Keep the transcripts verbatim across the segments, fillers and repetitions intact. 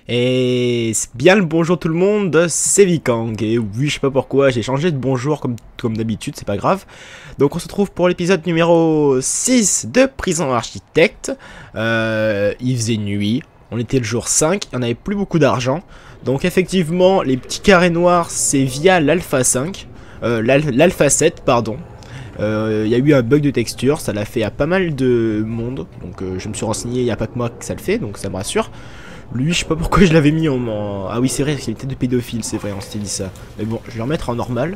Et c'est bien le bonjour tout le monde, c'est Vikang. Et oui, je sais pas pourquoi, j'ai changé de bonjour comme, comme d'habitude, c'est pas grave. Donc on se retrouve pour l'épisode numéro six de Prison Architecte. Euh, il faisait nuit, on était le jour cinq, on n'avait plus beaucoup d'argent. Donc effectivement, les petits carrés noirs, c'est via l'Alpha cinq, euh, l'Alpha sept, pardon. Il euh, y a eu un bug de texture, ça l'a fait à pas mal de monde. Donc euh, je me suis renseigné, il n'y a pas que moi que ça le fait, donc ça me rassure. Lui, je sais pas pourquoi je l'avais mis en, en... Ah oui, c'est vrai, il était de pédophile, c'est vrai, on s'était dit ça. Mais bon, je vais le remettre en normal.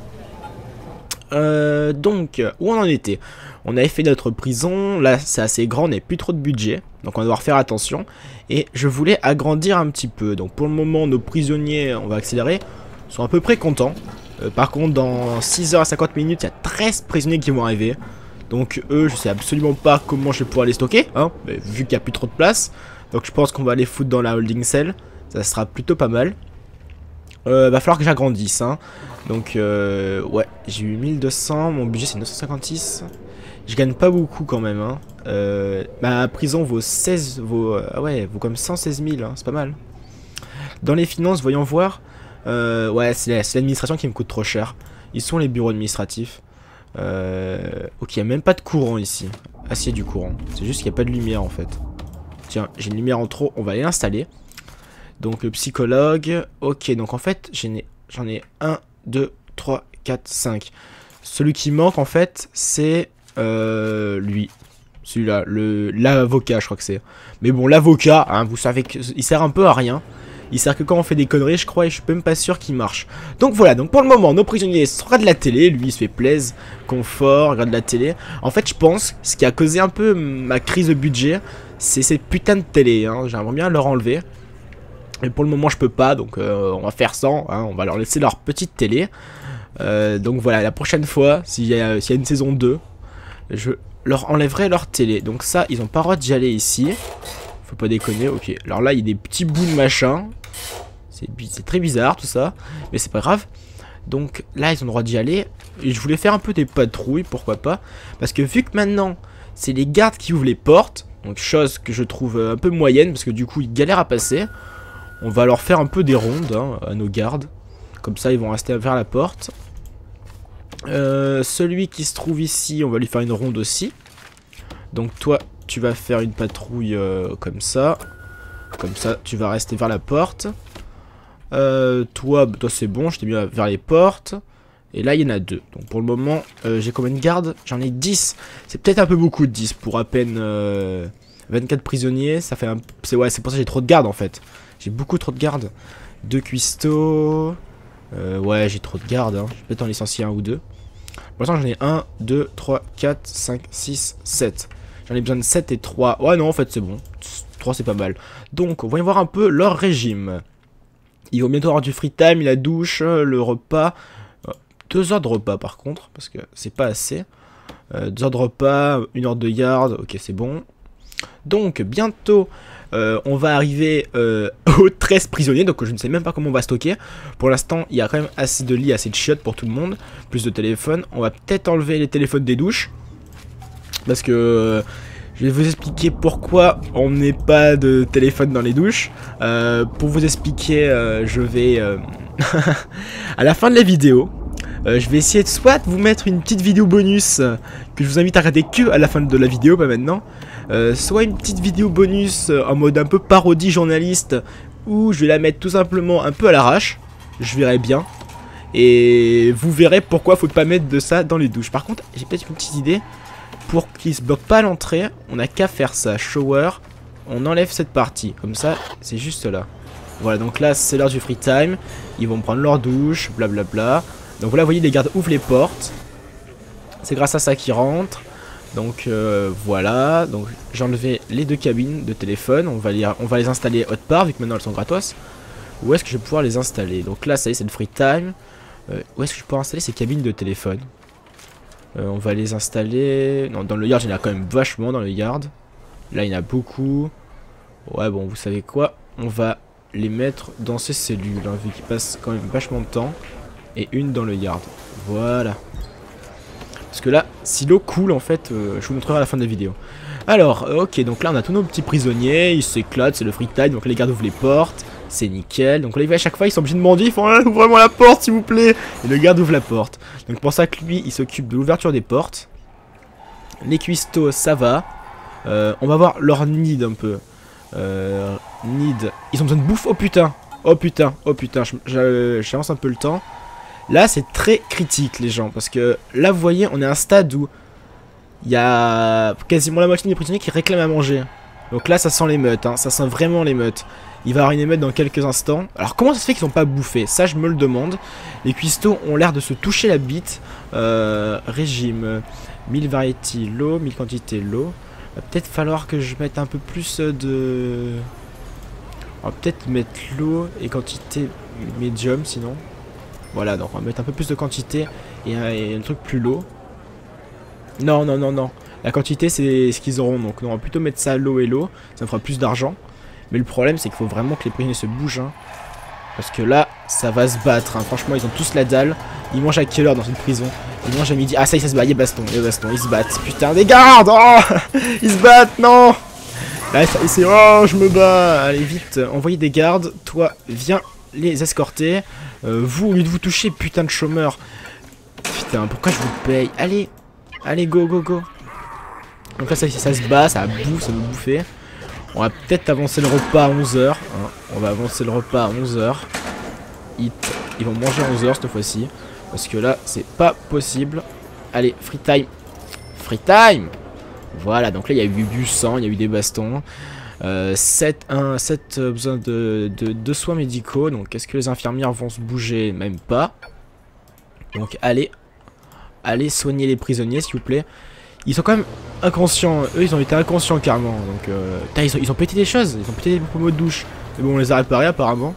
Euh, donc, où on en était? On avait fait notre prison, là c'est assez grand, on n'a plus trop de budget. Donc on va devoir faire attention. Et je voulais agrandir un petit peu. Donc pour le moment, nos prisonniers, on va accélérer, sont à peu près contents. Euh, par contre, dans six heures cinquante minutes, il y a treize prisonniers qui vont arriver. Donc eux, je sais absolument pas comment je vais pouvoir les stocker, hein, mais vu qu'il n'y a plus trop de place. Donc je pense qu'on va les foutre dans la holding cell. Ça sera plutôt pas mal. Euh, va falloir que j'agrandisse, hein. Donc euh, ouais, j'ai eu mille deux cents, mon budget c'est neuf cent cinquante-six. Je gagne pas beaucoup quand même, hein. Euh, ma prison vaut seize, vaut, euh, ah ouais, vaut comme cent seize mille, hein, c'est pas mal. Dans les finances, voyons voir. Euh, ouais, c'est l'administration qui me coûte trop cher. Ils sont les bureaux administratifs. Euh, ok, il n'y a même pas de courant ici. Ah si, il y a du courant. C'est juste qu'il n'y a pas de lumière en fait. Tiens, j'ai une lumière en trop, on va aller l'installer. Donc le psychologue. Ok, donc en fait, j'en ai un, deux, trois, quatre, cinq. Celui qui manque en fait, c'est euh, lui. Celui-là, l'avocat, je crois que c'est. Mais bon, l'avocat, hein, vous savez qu'il sert un peu à rien. Il sert que quand on fait des conneries, je crois, et je suis même pas sûr qu'il marche. Donc voilà, donc pour le moment, nos prisonniers regardent de la télé. Lui, il se fait plaisir, confort, regarde de la télé. En fait, je pense, ce qui a causé un peu ma crise de budget, c'est cette putain de télé, hein. J'aimerais bien leur enlever. Mais pour le moment, je peux pas, donc euh, on va faire sans, hein. On va leur laisser leur petite télé. Euh, donc voilà, la prochaine fois, s'il y, y a une saison deux, je leur enlèverai leur télé. Donc ça, ils ont pas le droit d'y aller ici. Faut pas déconner, ok. Alors là, il y a des petits bouts de machin. C'est très bizarre tout ça, mais c'est pas grave. Donc là, ils ont le droit d'y aller. Et je voulais faire un peu des patrouilles, pourquoi pas. Parce que vu que maintenant, c'est les gardes qui ouvrent les portes. Donc chose que je trouve un peu moyenne, parce que du coup, ils galèrent à passer. On va leur faire un peu des rondes, hein, à nos gardes. Comme ça, ils vont rester vers la porte. Euh, celui qui se trouve ici, on va lui faire une ronde aussi. Donc toi, tu vas faire une patrouille euh, comme ça. Comme ça, tu vas rester vers la porte. Euh, toi, toi c'est bon, je t'ai mis vers les portes. Et là, il y en a deux. Donc pour le moment, euh, j'ai combien de gardes? J'en ai dix. C'est peut-être un peu beaucoup de dix pour à peine euh, vingt-quatre prisonniers. Ça fait un... C'est ouais, c'est pour ça que j'ai trop de gardes en fait. J'ai beaucoup trop de gardes. Deux cuistots. Euh, ouais, j'ai trop de gardes. Hein. Je vais peut-être en licencier un ou deux. Pour l'instant, j'en ai un, deux, trois, quatre, cinq, six, sept. J'en ai besoin de sept et trois. Ouais, non, en fait, c'est bon. trois, c'est pas mal. Donc, on va y voir un peu leur régime. Ils vont bientôt avoir du free time, la douche, le repas. Deux heures de repas, par contre, parce que c'est pas assez. Euh, deux heures de repas, une heure de yard. Ok, c'est bon. Donc, bientôt, euh, on va arriver euh, aux treize prisonniers. Donc, je ne sais même pas comment on va stocker. Pour l'instant, il y a quand même assez de lits, assez de chiottes pour tout le monde. Plus de téléphones. On va peut-être enlever les téléphones des douches. Parce que euh, je vais vous expliquer pourquoi on met pas de téléphone dans les douches. Euh, pour vous expliquer, euh, je vais... Euh, à la fin de la vidéo... Euh, je vais essayer de soit vous mettre une petite vidéo bonus euh, que je vous invite à regarder que à la fin de la vidéo, pas maintenant. Euh, soit une petite vidéo bonus euh, en mode un peu parodie journaliste où je vais la mettre tout simplement un peu à l'arrache. Je verrai bien. Et vous verrez pourquoi faut pas mettre de ça dans les douches. Par contre, j'ai peut-être une petite idée. Pour qu'ils se bloquent pas à l'entrée, on n'a qu'à faire ça. Shower, on enlève cette partie. Comme ça, c'est juste là. Voilà, donc là, c'est l'heure du free time. Ils vont prendre leur douche, blablabla. Donc voilà, vous voyez, les gardes ouvrent les portes. C'est grâce à ça qu'ils rentrent. Donc euh, voilà. Donc j'ai enlevé les deux cabines de téléphone. On va les, on va les installer autre part, vu que maintenant elles sont gratos. Où est-ce que je vais pouvoir les installer? Donc là, ça y est, c'est le free time. Euh, où est-ce que je peux installer ces cabines de téléphone? euh, On va les installer... Non, dans le yard, il y en a quand même vachement dans le yard. Là, il y en a beaucoup. Ouais, bon, vous savez quoi? On va les mettre dans ces cellules, hein, vu qu'ils passent quand même vachement de temps. Et une dans le yard. Voilà. Parce que là, si l'eau coule, en fait, euh, je vous montrerai à la fin de la vidéo. Alors, ok, donc là, on a tous nos petits prisonniers. Ils s'éclatent, c'est le free time. Donc les gardes ouvrent les portes. C'est nickel. Donc là, à chaque fois, ils sont obligés de demander. Ils font ah, ouvrez-moi la porte, s'il vous plaît. Et le garde ouvre la porte. Donc pour ça que lui, il s'occupe de l'ouverture des portes. Les cuistots, ça va. Euh, on va voir leur need un peu. Euh, need. Ils ont besoin de bouffe. Oh putain. Oh putain. Oh putain. J'avance un peu le temps. Là, c'est très critique, les gens. Parce que là, vous voyez, on est à un stade où il y a quasiment la moitié des prisonniers qui réclament à manger. Donc là, ça sent l'émeute. Hein. Ça sent vraiment l'émeute. Il va y avoir une émeute dans quelques instants. Alors, comment ça se fait qu'ils n'ont pas bouffé? Ça, je me le demande. Les cuistots ont l'air de se toucher la bite. Euh, régime. mille variétés low, mille quantités low. Va peut-être falloir que je mette un peu plus de... On va peut-être mettre low et quantité medium, sinon. Voilà, donc on va mettre un peu plus de quantité et un, et un truc plus low. Non, non, non, non. La quantité, c'est ce qu'ils auront. Donc on va plutôt mettre ça low et low. Ça me fera plus d'argent. Mais le problème, c'est qu'il faut vraiment que les prisonniers se bougent. Hein. Parce que là, ça va se battre. Hein. Franchement, ils ont tous la dalle. Ils mangent à quelle heure dans cette prison? Ils mangent à midi. Ah, ça y est, ça se bat. Il y a baston. Il y a baston. Ils se battent. Putain, des gardes. Oh, ils se battent. Non. Là, c'est... Oh, je me bats. Allez, vite. Envoyez des gardes. Toi, viens les escorter. Euh, vous, au lieu de vous toucher, putain de chômeur. Putain, pourquoi je vous paye? Allez. Allez, go, go, go. Donc là, ça, ça se bat. Ça bouffe. Ça veut bouffer. On va peut-être avancer le repas à onze heures. Hein. On va avancer le repas à onze heures. Ils, ils vont manger à onze heures cette fois-ci. Parce que là, c'est pas possible. Allez, free time. Free time. Voilà, donc là, il y a eu du sang, il y a eu des bastons. Euh, sept, un, sept euh, besoin de, de, de soins médicaux. Donc, est-ce que les infirmières vont se bouger? Même pas. Donc, allez. Allez soigner les prisonniers, s'il vous plaît. Ils sont quand même inconscients. Eux, ils ont été inconscients carrément. Donc, euh, putain, ils, ont, ils ont pété des choses. Ils ont pété des pommeaux de douche. Mais bon, on les a réparés apparemment.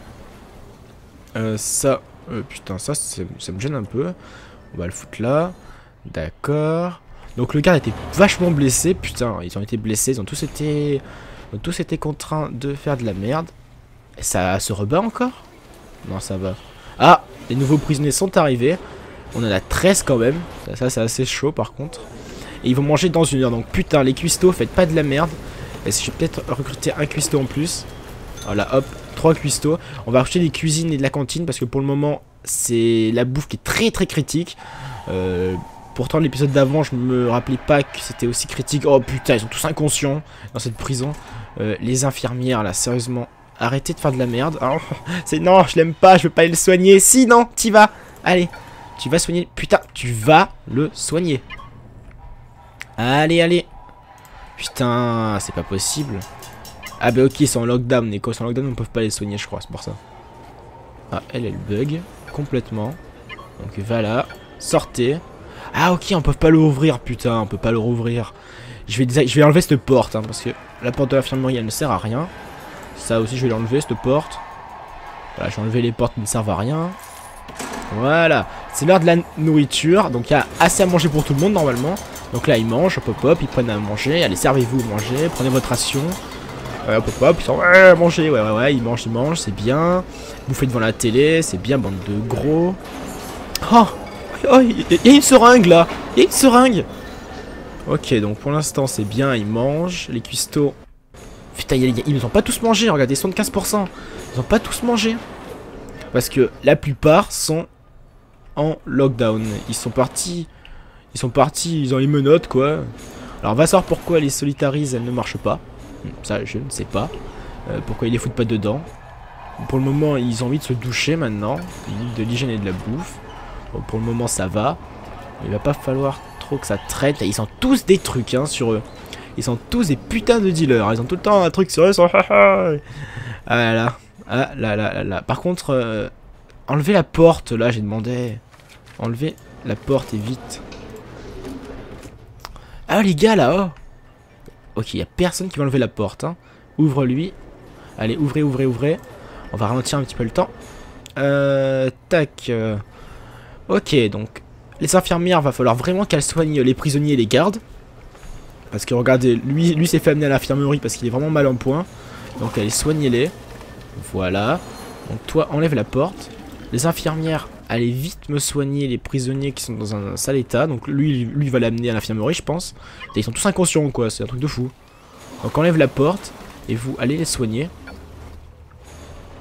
Euh, ça, euh, putain, ça, ça me gêne un peu. On va le foutre là. D'accord. Donc, le garde était vachement blessé. Putain, ils ont été blessés. Ils ont tous été, ils ont tous été contraints de faire de la merde. Et ça se rebat encore? Non, ça va. Ah, les nouveaux prisonniers sont arrivés. On en a treize quand même. Ça, ça c'est assez chaud par contre. Et ils vont manger dans une heure. Donc putain, les cuistots, faites pas de la merde. Et je vais peut-être recruter un cuistot en plus. Voilà, hop, trois cuistots. On va acheter des cuisines et de la cantine. Parce que pour le moment, c'est la bouffe qui est très très critique. Euh, pourtant, l'épisode d'avant, je me rappelais pas que c'était aussi critique. Oh putain, ils sont tous inconscients dans cette prison. Euh, les infirmières, là, sérieusement, arrêtez de faire de la merde. Oh, c'est non, je l'aime pas, je veux pas aller le soigner. Si, non, t'y vas. Allez, tu vas soigner. Putain, tu vas le soigner. Allez, allez. Putain, c'est pas possible. Ah bah ok, ils sont en lockdown. Et quand ils sont en lockdown, on peut pas les soigner, je crois, c'est pour ça. Ah, elle, elle bug complètement. Donc voilà, sortez. Ah ok, on peut pas le rouvrir, putain, on peut pas le rouvrir. Je vais, je vais enlever cette porte, hein, parce que la porte de l'infirmerie, elle ne sert à rien. Ça aussi, je vais l'enlever, cette porte. Voilà, je vais enlever les portes qui ne servent à rien. Voilà, c'est l'heure de la nourriture. Donc il y a assez à manger pour tout le monde normalement. Donc là ils mangent, hop hop hop, ils prennent à manger. Allez, servez-vous, mangez, prenez votre ration. Ouais, hop hop hop, ils sont ouais, manger, ouais ouais ouais, ils mangent, ils mangent, c'est bien. Bouffez devant la télé, c'est bien, bande de gros. Oh, oh, il y a une seringue là, il y a une seringue. Ok, donc pour l'instant c'est bien, ils mangent, les cuistots. Putain, ils ne ont pas tous mangé, regardez, soixante-quinze pour cent. Ils n'ont pas tous mangé. Parce que la plupart sont en lockdown. Ils sont partis. Ils sont partis, ils ont les menottes quoi. Alors on va savoir pourquoi les solitarises elles ne marchent pas. Ça je ne sais pas. Euh, pourquoi ils les foutent pas dedans. Pour le moment ils ont envie de se doucher maintenant. Ils ont de l'hygiène et de la bouffe. Bon, pour le moment ça va. Il va pas falloir trop que ça traite. Ils sont tous des trucs hein, sur eux. Ils sont tous des putains de dealers. Ils ont tout le temps un truc sur eux. Ils sont... Ah là là. Ah là là là là. Par contre, euh, enlevez la porte là, j'ai demandé. Enlevez la porte et vite. Ah les gars là, oh. Ok, il n'y a personne qui va enlever la porte. Hein. Ouvre-lui. Allez, ouvrez, ouvrez, ouvrez. On va ralentir un petit peu le temps. Euh, tac. Euh, ok, donc les infirmières, va falloir vraiment qu'elles soignent les prisonniers et les gardes. Parce que regardez, lui, lui s'est fait amener à l'infirmerie parce qu'il est vraiment mal en point. Donc allez, soignez-les. Voilà. Donc toi, enlève la porte. Les infirmières, allez vite me soigner les prisonniers qui sont dans un sale état. Donc lui, lui va l'amener à l'infirmerie, je pense. Et ils sont tous inconscients, quoi. C'est un truc de fou. Donc enlève la porte et vous allez les soigner.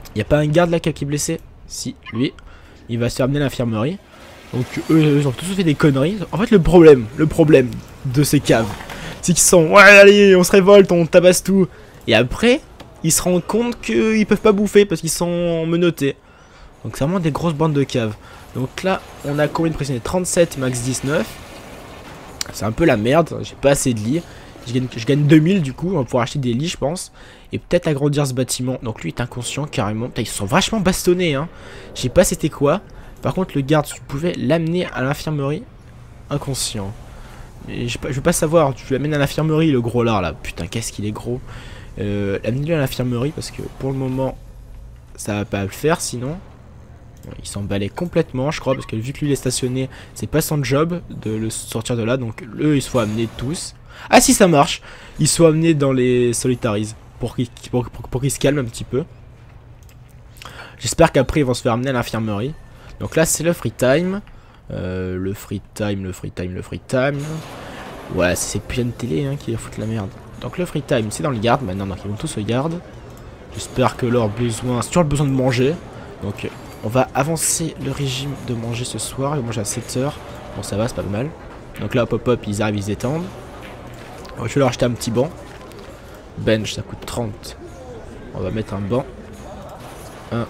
Il y a pas un garde là qui est blessé? Si, lui. Il va se faire amener à l'infirmerie. Donc eux, ils ont tous fait des conneries. En fait, le problème, le problème de ces caves, c'est qu'ils sont, ouais, allez, on se révolte, on tabasse tout. Et après, ils se rendent compte qu'ils peuvent pas bouffer parce qu'ils sont menottés. Donc c'est vraiment des grosses bandes de caves. Donc là, on a combien de prisonniers? trente-sept, max dix-neuf. C'est un peu la merde, j'ai pas assez de lits. Je gagne, je gagne deux mille du coup, on va pouvoir acheter des lits je pense. Et peut-être agrandir ce bâtiment. Donc lui est inconscient carrément. Putain, ils se sont vachement bastonnés hein. Je sais pas c'était quoi. Par contre le garde, tu pouvais l'amener à l'infirmerie. Inconscient. Mais je, je veux pas savoir, tu l'amènes à l'infirmerie le gros lard là. Putain qu'est-ce qu'il est gros. euh, Amenez-le à l'infirmerie parce que pour le moment ça va pas le faire sinon. Il s'emballait complètement je crois parce que vu que lui il est stationné, c'est pas son job de le sortir de là. Donc eux ils se font amener tous. Ah si ça marche. Ils sont amenés dans les solitaries pour qu'ils pour, pour, pour qu'ils se calment un petit peu. J'espère qu'après ils vont se faire amener à l'infirmerie. Donc là c'est le free time. euh, Le free time, le free time, le free time. Ouais c'est ces putains de télé hein, qui foutent la merde. Donc le free time c'est dans le garde maintenant. Donc ils vont tous au garde. J'espère que leur besoin, c'est toujours le besoin de manger. Donc on va avancer le régime de manger ce soir. Ils mangent à sept heures. Bon ça va c'est pas mal. Donc là hop hop hop ils arrivent ils étendent. Je vais leur acheter un petit banc. Bench ça coûte trente. On va mettre un banc. un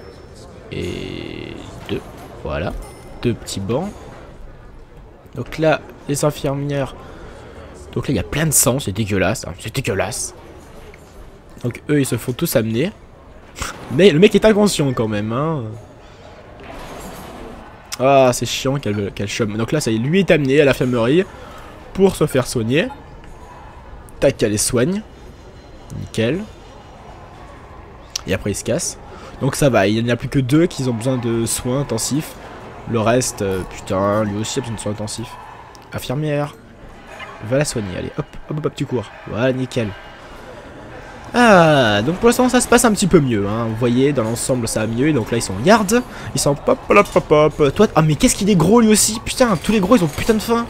et deux. Voilà. Deux petits bancs. Donc là, les infirmières. Donc là, il y a plein de sang. C'est dégueulasse. Hein. C'est dégueulasse. Donc eux, ils se font tous amener. Mais le mec est inconscient quand même. Hein. Ah, c'est chiant qu'elle qu'elle chôme. Donc là, ça y est, lui est amené à l'infirmerie pour se faire soigner. Tac, elle les soigne. Nickel. Et après, il se casse. Donc ça va, il n'y en a plus que deux qui ont besoin de soins intensifs. Le reste, euh, putain, lui aussi a besoin de soins intensifs. Infirmière. Va la soigner, allez, hop, hop, hop, tu cours. Voilà, nickel. Ah, donc pour l'instant, ça se passe un petit peu mieux. Hein. Vous voyez, dans l'ensemble, ça va mieux. Donc là, ils sont en garde. Ils sont pop, pop, pop, pop. Toi, ah, mais qu'est-ce qu'il est gros lui aussi. Putain, tous les gros, ils ont putain de faim.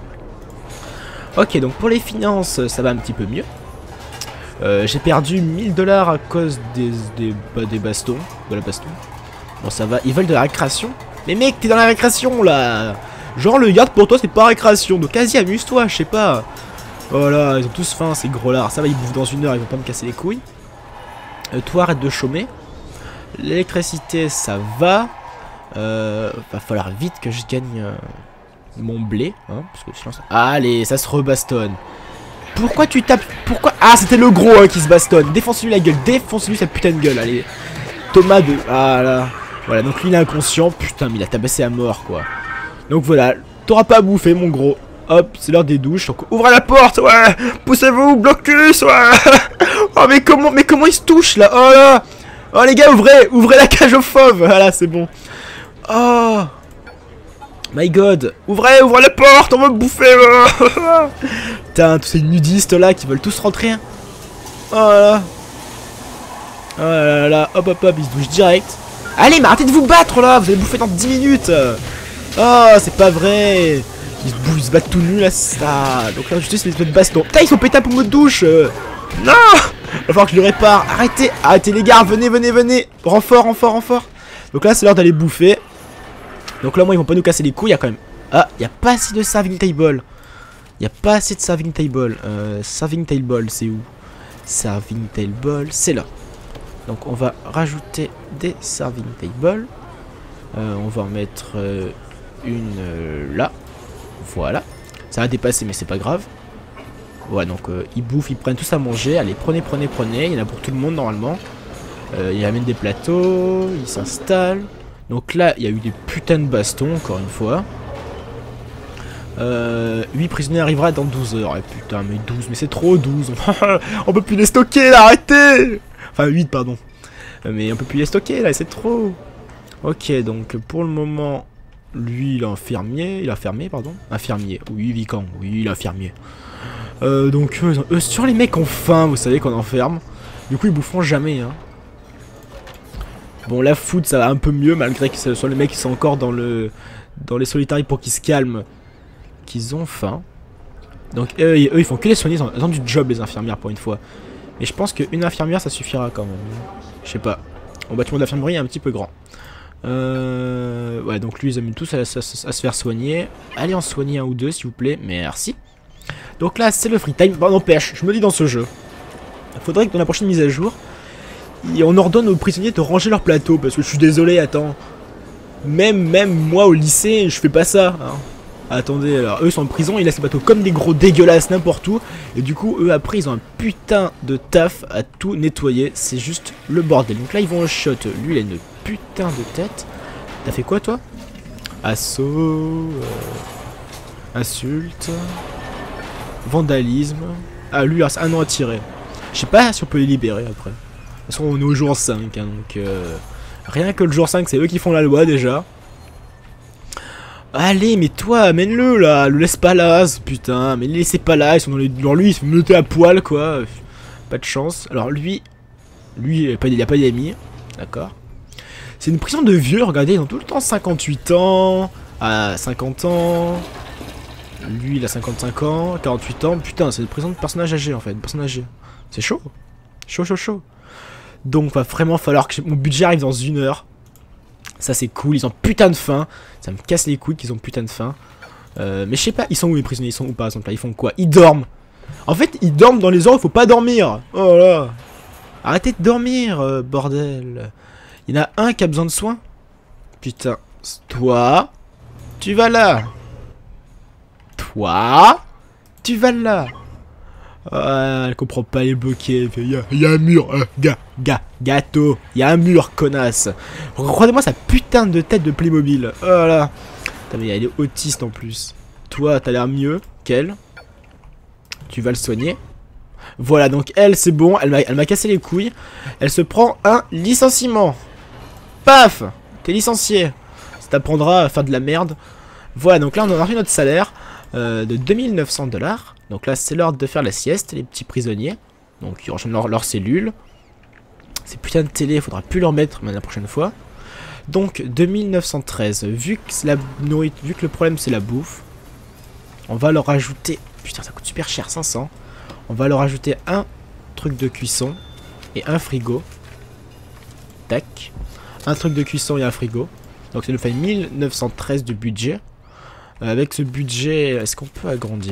Ok, donc pour les finances, ça va un petit peu mieux. Euh, J'ai perdu mille dollars à cause des, des, bah, des bastons. De la baston. Bon, ça va. Ils veulent de la récréation. Mais mec, t'es dans la récréation là. Genre, le garde pour toi, c'est pas récréation. Donc, vas-y, amuse-toi, je sais pas. Voilà, ils ont tous faim, ces gros lards. Ça va, ils bouffent dans une heure, ils vont pas me casser les couilles. Euh, toi, arrête de chômer. L'électricité, ça va. Euh, va falloir vite que je gagne euh, mon blé. Hein, parce que sinon, ça... Allez, ça se rebastonne. Pourquoi tu tapes? Pourquoi? Ah, c'était le gros hein, qui se bastonne. Défonce-lui la gueule. Défonce-lui sa putain de gueule. Allez. Thomas de... Ah là. Voilà, donc lui il est inconscient. Putain, mais il a tabassé à mort quoi. Donc voilà. T'auras pas à bouffer, mon gros. Hop, c'est l'heure des douches. Donc ouvrez la porte, ouais. Poussez-vous, blocus, ouais. Oh, mais comment, mais comment il se touche là? Oh là. Oh les gars, ouvrez. Ouvrez la cage aux fauves. Voilà, c'est bon. Oh. My god. Ouvrez, ouvrez la porte. On va me bouffer. Putain, tous ces nudistes là qui veulent tous rentrer. Oh là là. Oh là là là. Hop hop hop, ils se douchent direct. Allez, mais arrêtez de vous battre là. Vous allez bouffer dans dix minutes. Oh, c'est pas vrai. Ils se, ils se battent tout nus là. Ça. Donc là, juste les de baston. Putain, ils sont pétés pour mot de douche. Non. Il va falloir que je le répare. Arrêtez. Arrêtez les gars. Venez, venez, venez. Renfort, renfort, renfort. Donc là, c'est l'heure d'aller bouffer. Donc là, moi, ils vont pas nous casser les couilles. Il y a quand même. Ah, il n'y a pas assez de serving table. Il n'y a pas assez de serving table. Euh, serving table, c'est où? Serving table, c'est là. Donc on va rajouter des serving tables. Euh, on va en mettre euh, une euh, là. Voilà. Ça va dépasser mais c'est pas grave. Ouais donc euh, ils bouffent, ils prennent tous à manger. Allez prenez, prenez, prenez. Il y en a pour tout le monde normalement. Euh, ils amènent des plateaux. Ils s'installent. Donc là il y a eu des putains de bastons encore une fois. Euh, huit prisonniers arrivera dans douze heures. Et putain mais douze, mais c'est trop douze. On peut plus les stocker là, arrêtez. Enfin huit pardon. Mais on peut plus les stocker là, c'est trop. Ok donc pour le moment, lui il est infirmier. Il est infirmier pardon. Infirmier, oui Vicang, oui il est infirmier. Euh, donc eux, eux, sur les mecs ont faim, vous savez qu'on enferme. Du coup ils boufferont jamais hein. Bon la food ça va un peu mieux malgré que ce soit les mecs qui sont encore dans le dans les solitaires pour qu'ils se calment. Qu'ils ont faim. Donc eux, eux ils font que les soigner, ils ont, ils ont du job les infirmières pour une fois. Et je pense qu'une infirmière ça suffira quand même. Je sais pas. Au bâtiment d'infirmerie est un petit peu grand. Euh, ouais, donc lui, ils amènent tous à, à, à se faire soigner. Allez en soigner un ou deux, s'il vous plaît. Merci. Donc là, c'est le free time. Bon, n'empêche, je me dis dans ce jeu, il faudrait que dans la prochaine mise à jour, on ordonne aux prisonniers de ranger leur plateau. Parce que je suis désolé, attends. Même, même moi au lycée, je fais pas ça. Hein. Attendez, alors eux sont en prison, ils laissent les bateaux comme des gros dégueulasses n'importe où. Et du coup, eux après, ils ont un putain de taf à tout nettoyer. C'est juste le bordel. Donc là, ils vont au shot. Lui, il a une putain de tête. T'as fait quoi, toi? Assaut. Euh, insulte. Vandalisme. Ah, lui, c'est un an à tirer. Je sais pas si on peut les libérer après. De toute façon, on est au jour cinq. Hein, donc, euh, rien que le jour cinq, c'est eux qui font la loi déjà. Allez, mais toi, amène-le là, le laisse pas là, putain, mais ne laissez pas là, ils sont dans les. Genre lui, il se fait menotter à poil quoi. Pas de chance. Alors lui, lui, il a pas, il a pas d'amis, d'accord. C'est une prison de vieux, regardez, ils ont tout le temps cinquante-huit ans, à cinquante ans. Lui, il a cinquante-cinq ans, quarante-huit ans, putain, c'est une prison de personnages âgés en fait, de personnes âgées. C'est chaud, chaud, chaud, chaud. Donc, va vraiment falloir que mon budget arrive dans une heure. Ça c'est cool, ils ont putain de faim. Ça me casse les couilles qu'ils ont putain de faim. euh, Mais je sais pas, ils sont où les prisonniers? Ils sont où par exemple là? Ils font quoi? Ils dorment. En fait ils dorment dans les heures où il faut pas dormir. Oh là. Arrêtez de dormir, euh, bordel. Il y en a un qui a besoin de soins. Putain. Toi, tu vas là. Toi, tu vas là. Ah, elle comprend pas les bloquer. Il y, y a un mur, euh, ga, ga, gâteau. Il y a un mur, connasse. Regardez-moi sa putain de tête de Playmobil. Oh là. Putain, mais elle est autiste en plus. Toi, t'as l'air mieux qu'elle. Tu vas le soigner. Voilà, donc elle, c'est bon. Elle m'a cassé les couilles. Elle se prend un licenciement. Paf. T'es licencié. Ça t'apprendra à faire de la merde. Voilà, donc là, on a reçu notre salaire euh, de deux mille neuf cents dollars. Donc là, c'est l'heure de faire la sieste, les petits prisonniers. Donc ils rejoignent leur, leur cellule. Ces putains de télé, il faudra plus leur mettre mais la prochaine fois. Donc deux mille neuf cent treize, vu que, la nourriture, vu que le problème c'est la bouffe, on va leur ajouter... Putain, ça coûte super cher, cinq cents. On va leur ajouter un truc de cuisson et un frigo. Tac. Un truc de cuisson et un frigo. Donc ça nous fait mille neuf cent treize de budget. Euh, avec ce budget, est-ce qu'on peut agrandir ?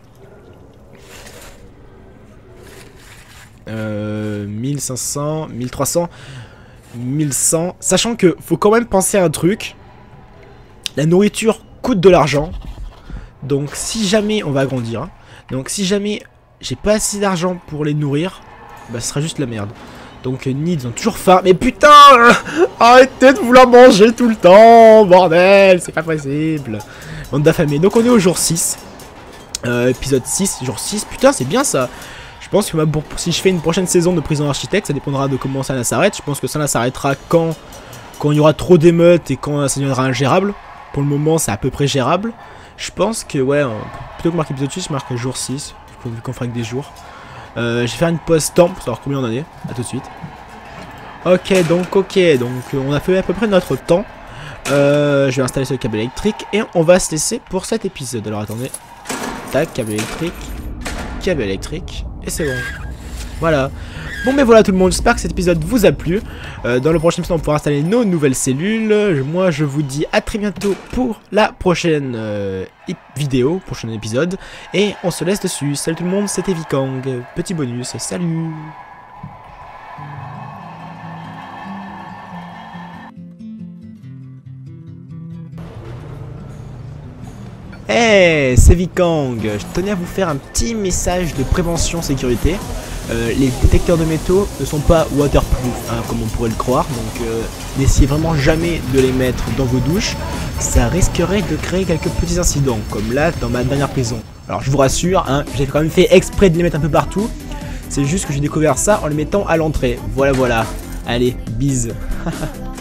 Euh, mille cinq cents, mille trois cents, mille cent. Sachant que faut quand même penser à un truc. La nourriture coûte de l'argent. Donc si jamais on va agrandir, hein, donc si jamais j'ai pas assez d'argent pour les nourrir, bah ce sera juste la merde. Donc Nid, ils ont toujours faim. Mais putain, arrêtez de vouloir manger tout le temps, bordel, c'est pas possible. Bande d'affamés. Donc on est au jour six. Euh, épisode six, jour six. Putain, c'est bien ça. Je pense que pour, si je fais une prochaine saison de Prison Architecte, ça dépendra de comment ça s'arrête. Je pense que ça s'arrêtera quand, quand il y aura trop d'émeutes et quand ça deviendra ingérable. Pour le moment, c'est à peu près gérable. Je pense que, ouais, plutôt que marquer épisode six, je marque jour six. Vu qu'on fera que des jours. Euh, je vais faire une pause temps pour savoir combien on en est. A tout de suite. Ok, donc, ok. Donc, on a fait à peu près notre temps. Euh, je vais installer ce câble électrique et on va se laisser pour cet épisode. Alors, attendez. Tac, câble électrique. Câble électrique. Et c'est bon. Voilà. Bon, mais voilà tout le monde. J'espère que cet épisode vous a plu. Euh, dans le prochain épisode, on pourra installer nos nouvelles cellules. Moi, je vous dis à très bientôt pour la prochaine euh, vidéo, prochain épisode. Et on se laisse dessus. Salut tout le monde, c'était Vikang. Petit bonus. Salut. Hey, c'est Vikang. Je tenais à vous faire un petit message de prévention sécurité. Euh, les détecteurs de métaux ne sont pas waterproof, hein, comme on pourrait le croire. Donc euh, n'essayez vraiment jamais de les mettre dans vos douches. Ça risquerait de créer quelques petits incidents, comme là dans ma dernière prison. Alors je vous rassure, hein, j'ai quand même fait exprès de les mettre un peu partout. C'est juste que j'ai découvert ça en les mettant à l'entrée. Voilà, voilà. Allez, bise.